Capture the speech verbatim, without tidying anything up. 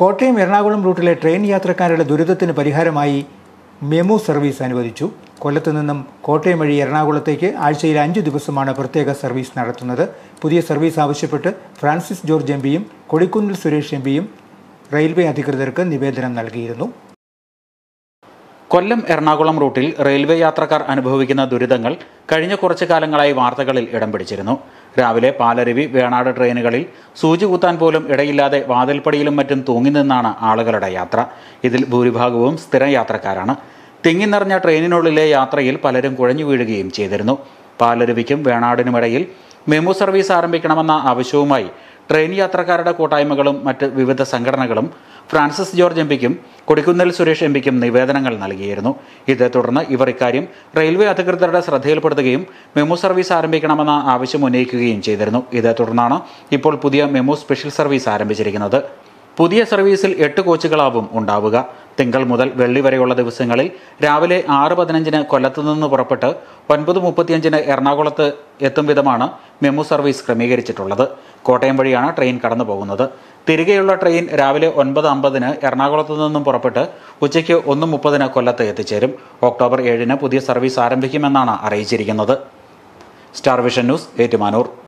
Kottayam Ernakulam റൂട്ടിലെ train യാത്രക്കാരുടെ ദുരിതത്തിന് പരിഹാരമായി MEMU service അനുവദിച്ചു. കൊല്ലത്ത് നിന്നും കോട്ടയം വഴി എറണാകുളത്തേക്ക് ആഴ്ചയിൽ അഞ്ചു ദിവസമാണ് പ്രത്യേക സർവീസ് നടത്തുന്നത്. പുതിയ സർവീസ് ആവശ്യപ്പെട്ട് ഫ്രാൻസിസ് ജോർജ് എം പിയും കൊടിക്കുന്നിൽ സുരേഷ് എം പിയും റെയിൽവേ അധികൃതർക്ക് നിവേദനം നൽകിയിരുന്നു. കൊല്ലം എറണാകുളം റൂട്ടിൽ റെയിൽവേ യാത്രക്കാർ അനുഭവിക്കുന്ന ദുരിതങ്ങൾ കഴിഞ്ഞ കുറച്ചു കാലങ്ങളായി വാർത്തകളിൽ ഇടം പിടിച്ചിരുന്നു. രാവിലെ പാലരുവി വേണാട് ട്രെയിനുകളിൽ സൂചി കുത്താൻ പോലും ഇടയില്ലാതെ വാതിൽപ്പടിയിലും മറ്റും തൂങ്ങി നിന്നാണ് ആളുകളുടെ യാത്ര. ഇതിൽ ഭൂരിഭാഗവും സ്ഥിര യാത്രക്കാരാണ്. തിങ്ങി നിറഞ്ഞ ട്രെയിനിനുള്ളിലെ യാത്രയിൽ പലരും കുഴഞ്ഞു വീഴുകയും ചെയ്തിരുന്നു. പാലരുവിക്കും വേണാടിനുമിടയിൽ മെമു സർവീസ് ആരംഭിക്കണമെന്ന ആവശ്യവുമായി ട്രെയിൻ യാത്രക്കാരുടെ കൂട്ടായ്മകളും മറ്റ് വിവിധ സംഘടനകളും ഫ്രാൻസിസ് ജോർജ് എം പിക്കും കൊടിക്കുന്നിൽ സുരേഷ് എം പിക്കും നിവേദനങ്ങൾ നൽകിയിരുന്നു. ഇതേ തുടർന്ന് ഇവർ ഇക്കാര്യം റെയിൽവേ അധികൃതരുടെ ശ്രദ്ധയിൽപ്പെടുത്തുകയും മെമു സർവീസ് ആരംഭിക്കണമെന്ന ആവശ്യം ഉന്നയിക്കുകയും ചെയ്തിരുന്നു. ഇതേ തുടർന്നാണ് ഇപ്പോൾ പുതിയ മെമു സ്പെഷ്യൽ സർവീസ് ആരംഭിച്ചിരിക്കുന്നത്. പുതിയ സർവീസിൽ എട്ട് കോച്ചുകളാവും ഉണ്ടാവുക. തിങ്കൾ മുതൽ വെള്ളി വരെയുള്ള ദിവസങ്ങളിൽ രാവിലെ ആറ് പതിനഞ്ചിന് കൊല്ലത്ത് നിന്ന് പുറപ്പെട്ട് ഒൻപത് മുപ്പത്തിയഞ്ചിന് എറണാകുളത്ത് എത്തും വിധമാണ് മെമു സർവീസ് ക്രമീകരിച്ചിട്ടുള്ളത്. കോട്ടയം വഴിയാണ് ട്രെയിൻ കടന്നു പോകുന്നത്. തിരികെയുള്ള ട്രെയിൻ രാവിലെ ഒൻപത് അമ്പതിന് എറണാകുളത്ത് നിന്നും പുറപ്പെട്ട് ഉച്ചയ്ക്ക് ഒന്ന് മുപ്പതിന് കൊല്ലത്ത് എത്തിച്ചേരും. ഒക്ടോബർ ഏഴിന് പുതിയ സർവീസ് ആരംഭിക്കുമെന്നാണ് അറിയിച്ചിരിക്കുന്നത്. Star vision news, Ettumanoor.